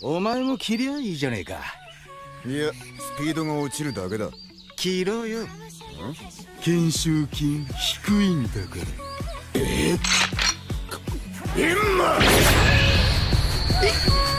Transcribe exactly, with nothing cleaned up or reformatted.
お前も切りゃいいじゃねえか。 いや、スピードが落ちるだけだ。 切ろうよ。 研修金低いんだから。えっ、エンマ。